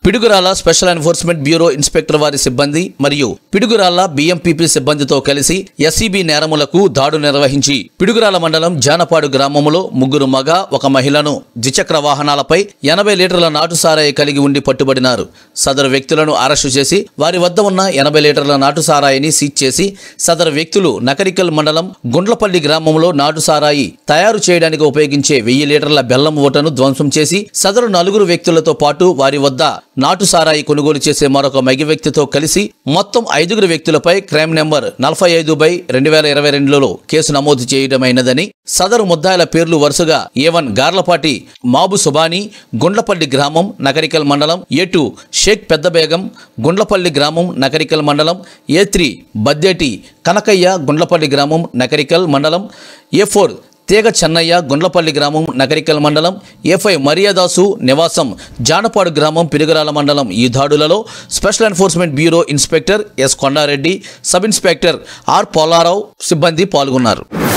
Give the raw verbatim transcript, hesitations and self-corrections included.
Piduguralla special enforcement bureau inspector వారి సిబ్బంది మరియు పిడుగురాల బిఎంపీపీ సిబ్బందితో కలిసి ఎస్సీబీ నేరములకు దాడు నిర్వహించి పిడుగురాల మండలం జానపాడు గ్రామంలో ముగ్గురు మగ ఒక మహిళను ద్విచక్ర వాహనాలపై ఎనభై లీటర్ల నాటు సారాయి కలిగి ఉండి పట్టుబడినారు. సదరు వ్యక్తులను అరెస్టు చేసి వారి వద్ద ఉన్న ఎనభై లీటర్ల నాటు సారాయిని సీజ్ చేసి సదరు వ్యక్తులు నకరికల్ మండలం గుండ్లపల్లి గ్రామంలో నాటు సారాయి తయారు చేయడానికి ఉపయోగించే వెయ్యి లీటర్ల బెల్లం ఓటను ధ్వంసం చేసి సదరు నలుగురు వ్యక్తులతో పాటు వారి వద్ద నాటు సారాయి కొనుగోలు చేసే మరొక మగ వ్యక్తితో కలిసి మొత్తం ఐదుగురు వ్యక్తులపై క్రైమ్ నెంబర్ నలభై ఐదు బై రెండు వేల ఇరవై రెండులో కేసు నమోదు చేయడమైనదని, సదరు ముద్దాయిల పేర్లు వరుసగా ఏ వన్ గార్లపాటి మాబు సుబాని గుండ్లపల్లి గ్రామం నకరికల్ మండలం, ఏ టూ షేక్ పెద్దబేగం గుండ్లపల్లి గ్రామం నకరికల్ మండలం, ఏ త్రీ బద్దేటి కనకయ్య గుండ్లపల్లి గ్రామం నకరికల్ మండలం, ఏ ఫోర్ తీగ చెన్నయ్య గుండ్లపల్లి గ్రామం నకరికల్ మండలం, ఏ ఫైవ్ మరియాదాసు నివాసం జానపాడు గ్రామం పిడుగురాల మండలం. ఈ దాడులలో special enforcement bureau inspector S Kondareddy, sub inspector R Polarao సిబ్బంది పాల్గొన్నారు.